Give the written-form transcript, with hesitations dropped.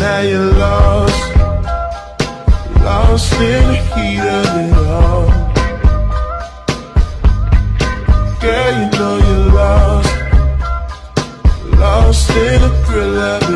now you're lost, lost in the heat of it all. Girl, you know you're lost, lost in the thrill of